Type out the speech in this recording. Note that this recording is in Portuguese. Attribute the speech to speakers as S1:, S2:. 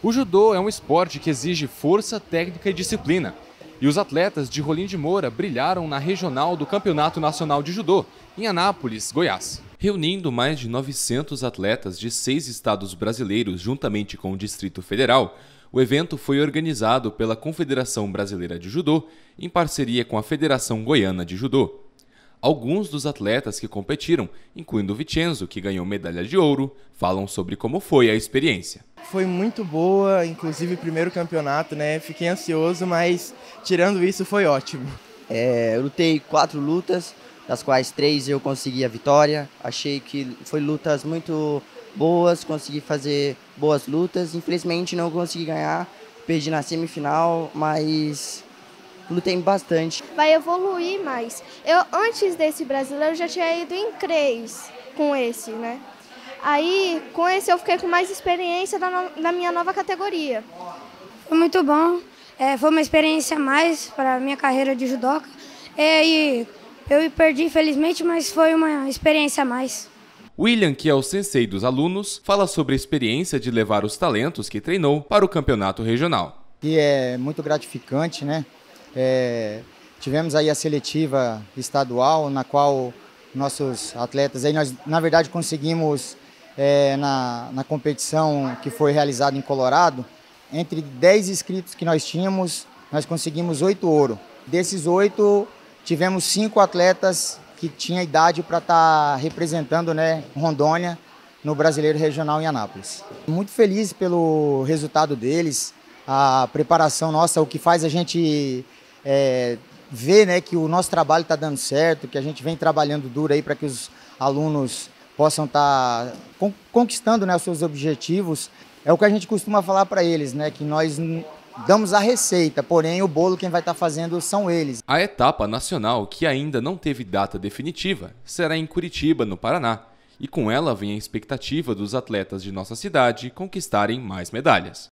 S1: O judô é um esporte que exige força, técnica e disciplina. E os atletas de Rolim de Moura brilharam na regional do Campeonato Nacional de Judô, em Anápolis, Goiás. Reunindo mais de 900 atletas de 6 estados brasileiros juntamente com o Distrito Federal, o evento foi organizado pela Confederação Brasileira de Judô, em parceria com a Federação Goiana de Judô. Alguns dos atletas que competiram, incluindo o Vicenzo, que ganhou medalha de ouro, falam sobre como foi a experiência.
S2: Foi muito boa, inclusive o primeiro campeonato, né? Fiquei ansioso, mas tirando isso foi ótimo.
S3: Eu lutei 4 lutas, das quais 3 eu consegui a vitória. Achei que foi lutas muito boas, consegui fazer boas lutas. Infelizmente não consegui ganhar, perdi na semifinal, mas lutei bastante.
S4: Vai evoluir mais. Antes desse brasileiro, já tinha ido em 3 com esse, né? Aí, com esse eu fiquei com mais experiência na minha nova categoria.
S5: Foi muito bom. Foi uma experiência a mais para a minha carreira de judoca. E eu perdi, infelizmente, mas foi uma experiência a mais.
S1: William, que é o sensei dos alunos, fala sobre a experiência de levar os talentos que treinou para o campeonato regional.
S6: E é muito gratificante, né? Tivemos aí a seletiva estadual, na qual nossos atletas, aí nós na verdade conseguimos na competição que foi realizada em Colorado, entre 10 inscritos que nós tínhamos, nós conseguimos 8 ouro. Desses 8, tivemos 5 atletas que tinham idade para estar representando, né, Rondônia no Brasileiro Regional em Anápolis. Muito feliz pelo resultado deles, a preparação nossa, o que faz a gente ver, né, que o nosso trabalho está dando certo, que a gente vem trabalhando duro aí para que os alunos possam estar conquistando, né, os seus objetivos. É o que a gente costuma falar para eles, né, que nós damos a receita, porém o bolo quem vai estar fazendo são eles.
S1: A etapa nacional, que ainda não teve data definitiva, será em Curitiba, no Paraná. E com ela vem a expectativa dos atletas de nossa cidade conquistarem mais medalhas.